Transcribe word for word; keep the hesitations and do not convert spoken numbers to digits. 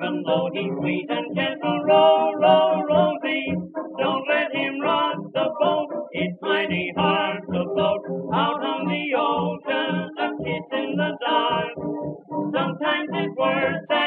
low, he's sweet and gentle. Row, row, Rosie, don't let him rock the boat. It's mighty hard to float out on the ocean, a kiss in the dark. Sometimes it's worse